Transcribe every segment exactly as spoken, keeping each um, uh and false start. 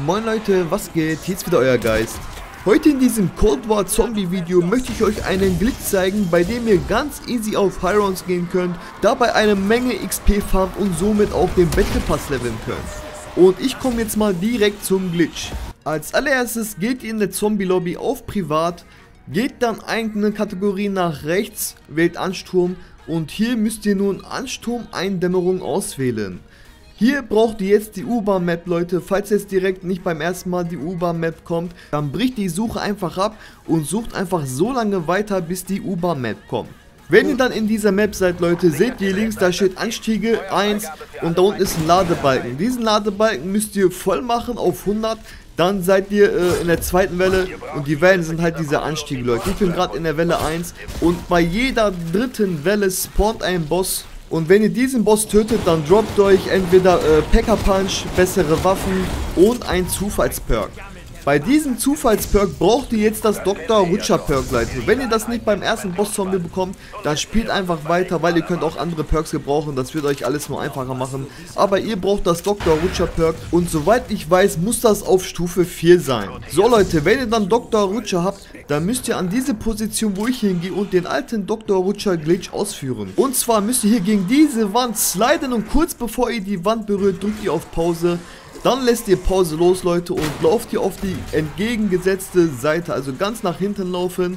Moin Leute, was geht? Hier ist wieder euer Geist. Heute in diesem Cold War Zombie Video möchte ich euch einen Glitch zeigen, bei dem ihr ganz easy auf High Rounds gehen könnt, dabei eine Menge X P farmt und somit auch den Battle Pass leveln könnt. Und ich komme jetzt mal direkt zum Glitch. Als allererstes geht ihr in der Zombie Lobby auf Privat, geht dann eine Kategorie nach rechts, wählt Ansturm und hier müsst ihr nun Ansturm Eindämmerung auswählen. Hier braucht ihr jetzt die U-Bahn-Map, Leute. Falls jetzt direkt nicht beim ersten Mal die U-Bahn-Map kommt, dann bricht die Suche einfach ab und sucht einfach so lange weiter, bis die U-Bahn-Map kommt. Wenn ihr dann in dieser Map seid, Leute, seht ihr links, da steht Anstiege eins und da unten ist ein Ladebalken. Diesen Ladebalken müsst ihr voll machen auf hundert, dann seid ihr äh, in der zweiten Welle und die Wellen sind halt diese Anstiege, Leute. Ich bin gerade in der Welle eins und bei jeder dritten Welle spawnt ein Boss. Und wenn ihr diesen Boss tötet, dann droppt euch entweder äh, Packer Punch, bessere Waffen und ein Zufallsperk. Bei diesem Zufallsperk braucht ihr jetzt das Doktor Rutscher Perk, Leute. Wenn ihr das nicht beim ersten Boss-Zombie bekommt, dann spielt einfach weiter, weil ihr könnt auch andere Perks gebrauchen. Das wird euch alles nur einfacher machen. Aber ihr braucht das Doktor Rutscher Perk und soweit ich weiß, muss das auf Stufe vier sein. So Leute, wenn ihr dann Doktor Rutscher habt, dann müsst ihr an diese Position, wo ich hingehe und den alten Doktor Rutscher Glitch ausführen. Und zwar müsst ihr hier gegen diese Wand sliden und kurz bevor ihr die Wand berührt, drückt ihr auf Pause. Dann lässt ihr Pause los, Leute, und lauft ihr auf die entgegengesetzte Seite, also ganz nach hinten laufen.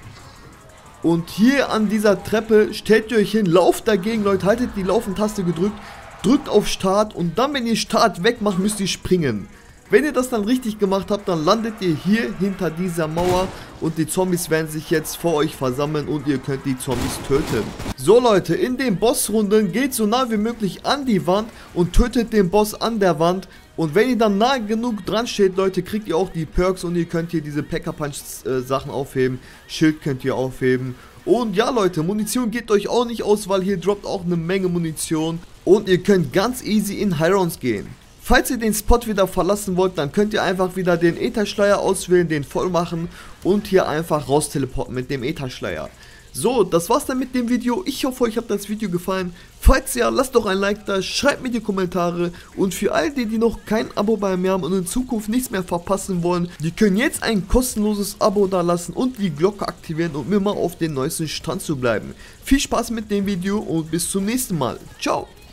Und hier an dieser Treppe stellt ihr euch hin, lauft dagegen, Leute, haltet die Laufen-Taste gedrückt, drückt auf Start und dann, wenn ihr Start wegmacht, müsst ihr springen. Wenn ihr das dann richtig gemacht habt, dann landet ihr hier hinter dieser Mauer und die Zombies werden sich jetzt vor euch versammeln und ihr könnt die Zombies töten. So Leute, in den Bossrunden geht so nah wie möglich an die Wand und tötet den Boss an der Wand. Und wenn ihr dann nah genug dran steht, Leute, kriegt ihr auch die Perks und ihr könnt hier diese Packer Punch äh, Sachen aufheben. Schild könnt ihr aufheben. Und ja Leute, Munition geht euch auch nicht aus, weil hier droppt auch eine Menge Munition. Und ihr könnt ganz easy in High Rounds gehen. Falls ihr den Spot wieder verlassen wollt, dann könnt ihr einfach wieder den Ätherschleier auswählen, den voll machen und hier einfach raus teleporten mit dem Ätherschleier. So, das war's dann mit dem Video. Ich hoffe, euch hat das Video gefallen. Falls ja, lasst doch ein Like da, schreibt mir die Kommentare. Und für all die, die noch kein Abo bei mir haben und in Zukunft nichts mehr verpassen wollen, die können jetzt ein kostenloses Abo da lassen und die Glocke aktivieren, um immer auf den neuesten Stand zu bleiben. Viel Spaß mit dem Video und bis zum nächsten Mal. Ciao!